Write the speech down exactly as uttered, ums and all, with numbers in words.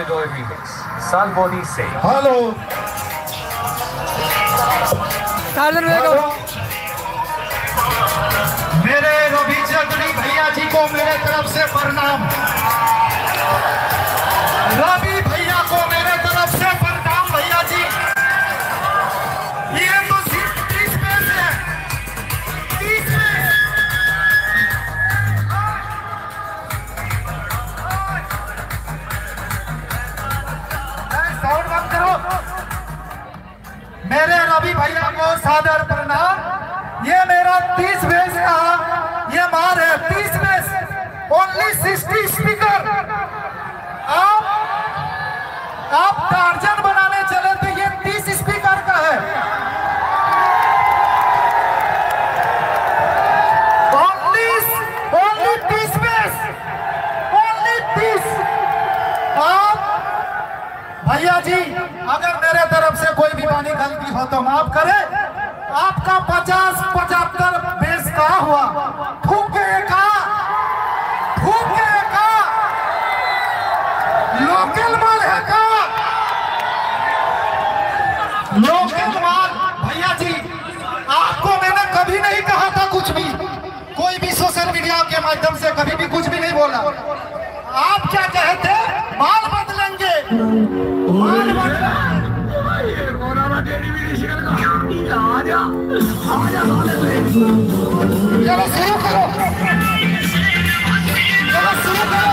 Joy remix. Salboni say. Hello मेरे रवि चौधरी भैया जी को मेरे तरफ से प्रणाम। रवि भैया को मेरे तरफ से प्रणाम। भैया जी ये तो सिर्फ तीस में से तीस में साउंड बंद करो। मेरे रवि भैया को सादर प्रणाम। ये मेरा तीस बेस का ये मार है। तीस बेस ओनली सिक्सटी स्पीकर। आप आप टार्जन बनाने चले तो ये तीस स्पीकर का है। ओनली ओनली तीस बेस ओनली तीस। आप भैया जी अगर मेरे तरफ से कोई भी वाणी गलती हो तो माफ करें। आपका पचास पचहत्तर बेस का हुआ फूके का फूके का लोकल माल है का लोकल माल। भैया जी आपको मैंने कभी नहीं कहा था कुछ भी, कोई भी सोशल मीडिया के माध्यम से कभी भी कुछ भी नहीं बोला। आप क्या कहते माल बदलेंगे माल बदलेंगे। चलो शुरू करो चलो शुरू करो।